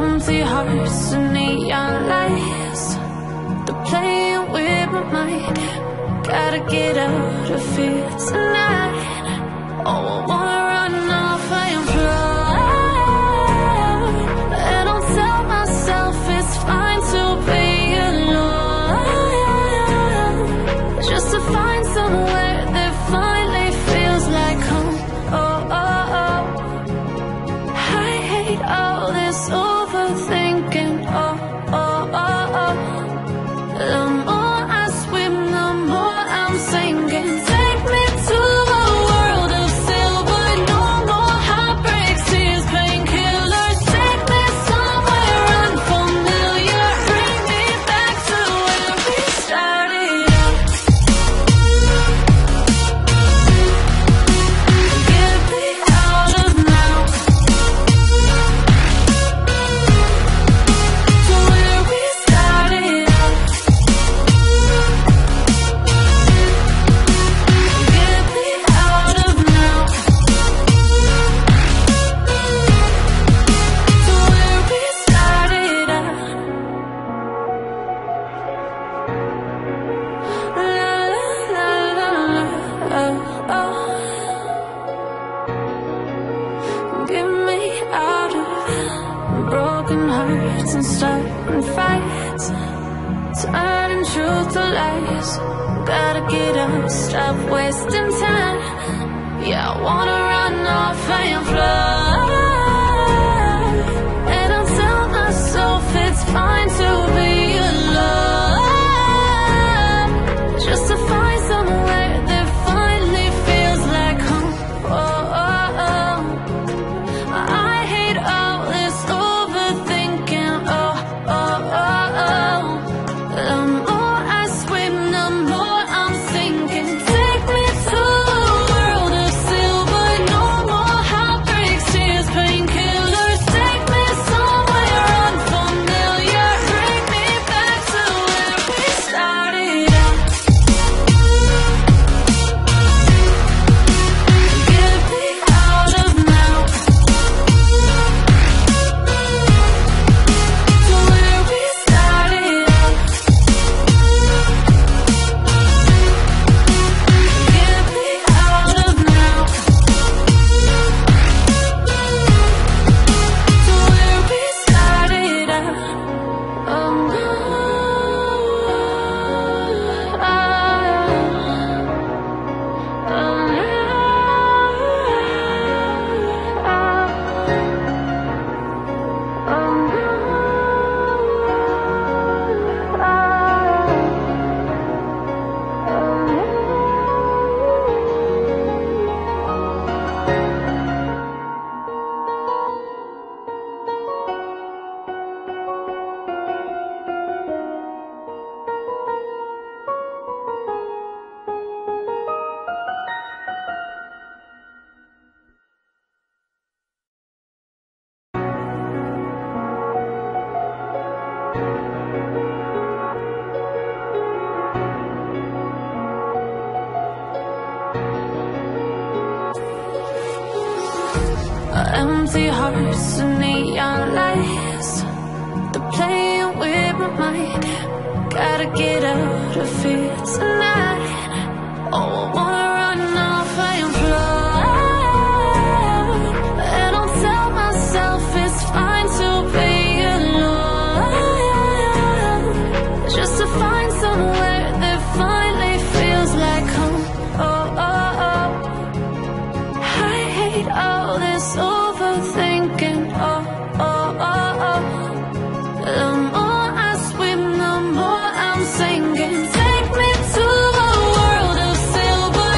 Empty hearts and neon lights, they're playing with my mind. Gotta get out of here tonight. Oh, I wanna run off and fly. And I'll tell myself it's fine to be alone, just to find somewhere that finally feels like home. Oh, oh, oh. I hate all this overthinking. Oh, oh, oh, oh. The more I swim, the more I'm sinking. Take me to a world of silver, no more heartbreaks, tears, painkillers. Take me somewhere unfamiliar, bring me back to where we started out. Get me out of now, to where we started out. Get me out of now, to where we started out. La la la la, oh, oh. Get me out of broken hearts and starting fights, turning truth to lies. Gotta get up, stop wasting time. Yeah, I wanna run off and fly. And I'll tell myself it's fine to be alone, just to find somewhere that finally feels like home. Oh, oh, oh. I hate all this overthinking. Oh, oh, oh, oh. The more I swim, the more I'm sinking. Take me to a world of silver, no more heartbreaks, tears, painkillers. Take me somewhere unfamiliar, bring me back to where we started out. Get me out of now, to where we started out. Get me out of now, to where we started out. Oh, no. Empty hearts and neon lights, they're playing with my mind. Gotta get out of here tonight. Oh, I wanna run off and fly. And I'll tell myself it's fine to be alone, just to find somewhere that finally feels like home. Oh, oh, oh. I hate all this overthinking. Oh, oh, oh, oh. The more I swim, the more I'm sinking. Take me to a world of silver,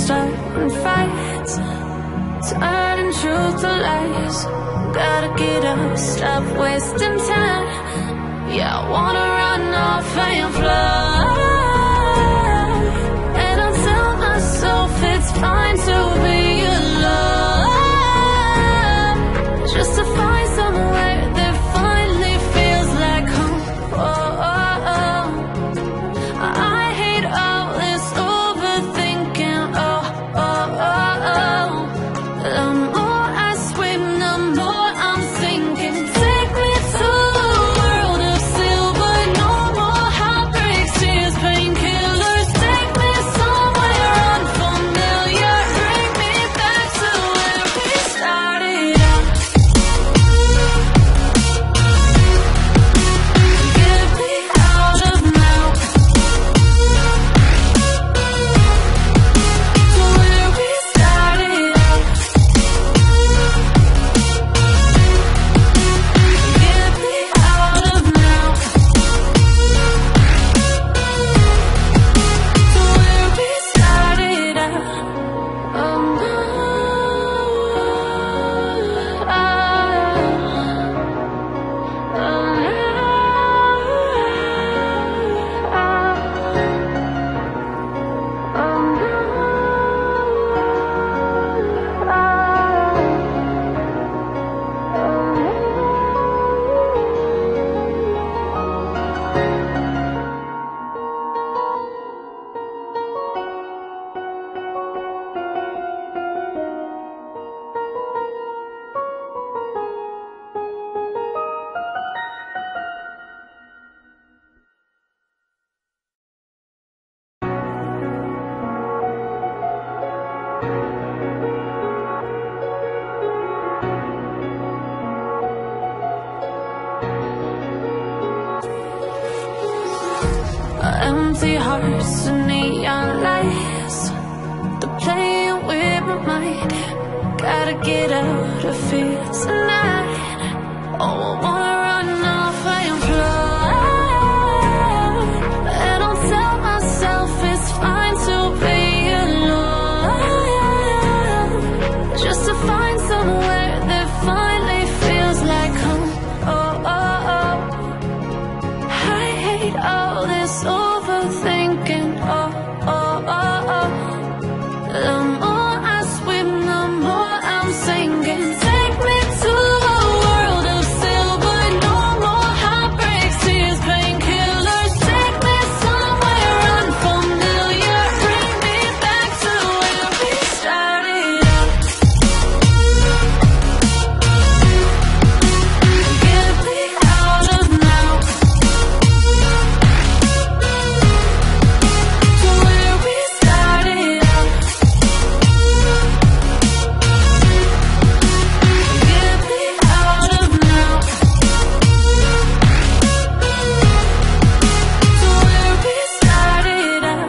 starting fights, turning truth to lies. Gotta get up, stop wasting time. Yeah, I wanna run off and fly. And I tell myself it's fine to be alone, just to find somewhere that finally feels like home. Oh, oh, oh. I hate all this overthinking. Oh, oh, oh, oh. The more I swim, the more I'm sinking. Take me to a world of silver, no more heartbreaks, tears, painkillers. Take me somewhere unfamiliar, bring me back to where we started out. Get me out of now, to where we started out. Get me out of now, to where we started out. Oh, empty hearts and neon lights, they're playing with my mind. Gotta get out of here tonight. Oh, I wanna run off and fly. And I'll tell myself it's fine to be alone, just to find somewhere that finally feels like home. Oh, oh, oh. I hate all this overthinking. Oh, oh, oh, oh. The more I swim, the more I'm sinking. Take me to a world of silver, no more heartbreaks, tears, painkillers. Take me somewhere unfamiliar, bring me back to where we started out. Get me out of now, to where we started out. Get me out of now, to where we started out.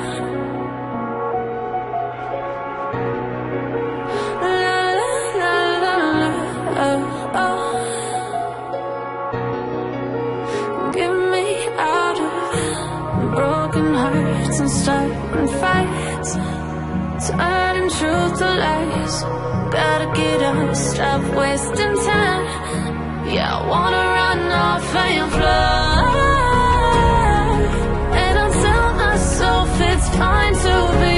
La la la la la, oh, oh. Get me out of broken hearts and starting fights, turning truth to lies. Gotta get up, stop wasting time. Yeah, I wanna run off and fly. And I tell myself it's fine to be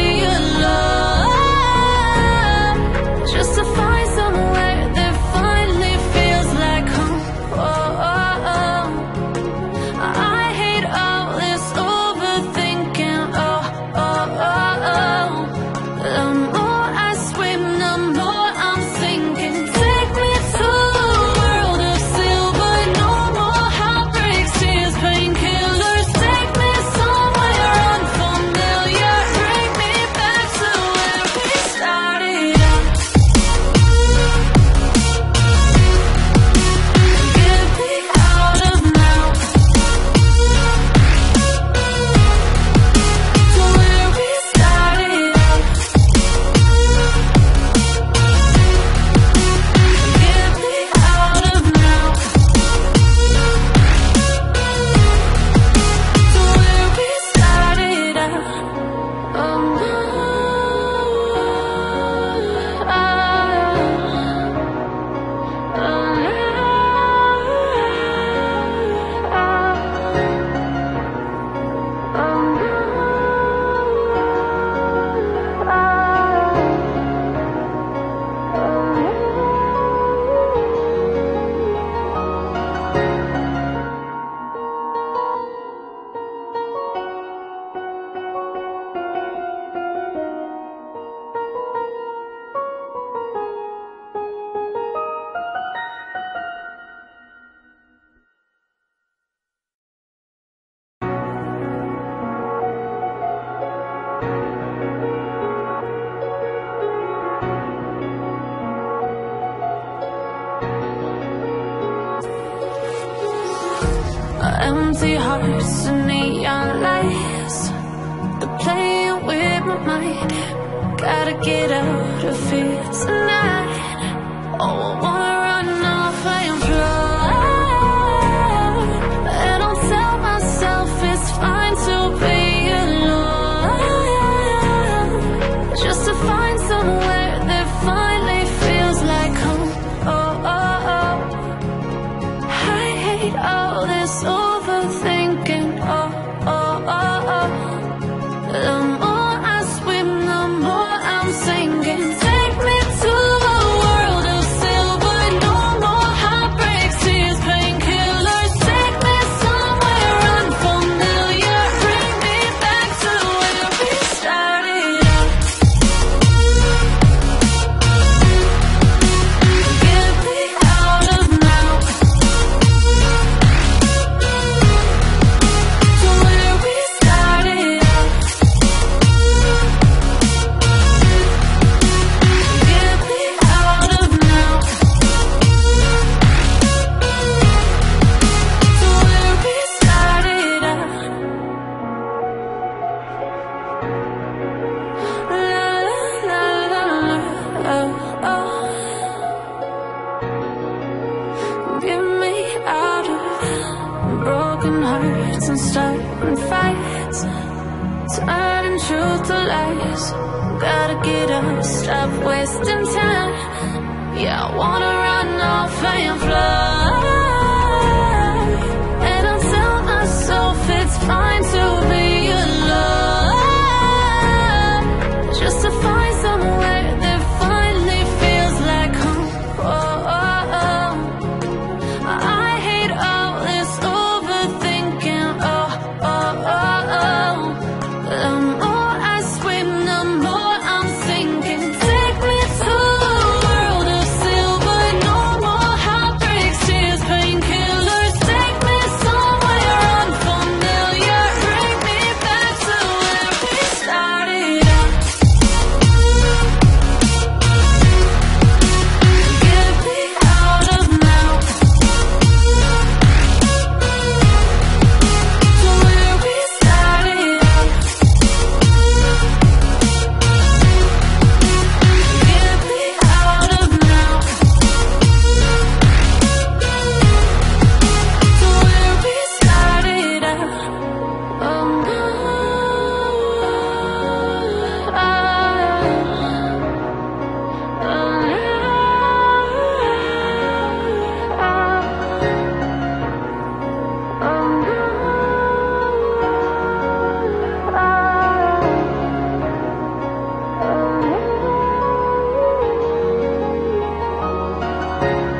alone, just to find somewhere that finally feels like home. Oh, oh, oh. I hate all this overthinking. Oh, oh, oh, oh. The more I swim, the more I'm sinking. Take me to a world of silver, no more heartbreaks, tears, empty hearts and neon lights, they're playing with my mind. Gotta get out of here tonight. Oh, I wanna run off and fly, and I'll tell myself it's fine to be alone, just to find somewhere that finally feels like home. Oh, oh, oh. I hate all this overthinking. Oh, oh, oh, oh. The more I swim, the more I'm sinking. Take me to a world of silver, no more heartbreaks, tears, painkillers. Take me somewhere unfamiliar, bring me back to where we started out. Get me out of now, to where we started out. Get me out of now, to where we started out. La la la la, oh, oh. Get me out of broken hearts and starting fights, turning truth to lies. Gotta get up, stop wasting time. Yeah, I wanna run off and fly, and I'll tell myself it's fine to be alone, just to find somewhere that finally feels like home. Oh, oh, oh. I hate all this overthinking. Oh, oh, oh, oh. The more I swim, the more I'm sinking. Take me to a world of silver, no more heartbreaks, tears, painkillers. Take me somewhere unfamiliar, bring me back to where we started out. Get me out of now, to where we started out. Get me out of now, to where we started out. Oh, no. Oh,